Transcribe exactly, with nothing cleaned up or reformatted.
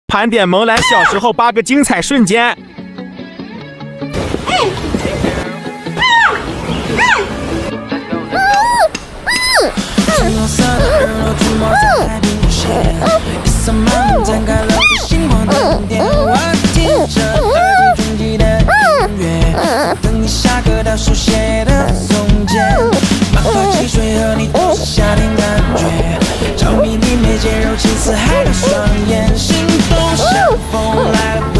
盘点萌兰小时候八个精彩瞬间。 等你下课到书写的从前，满河汽水和你都是夏天感觉，着迷你眉间柔情似海的双眼，心动像风来了。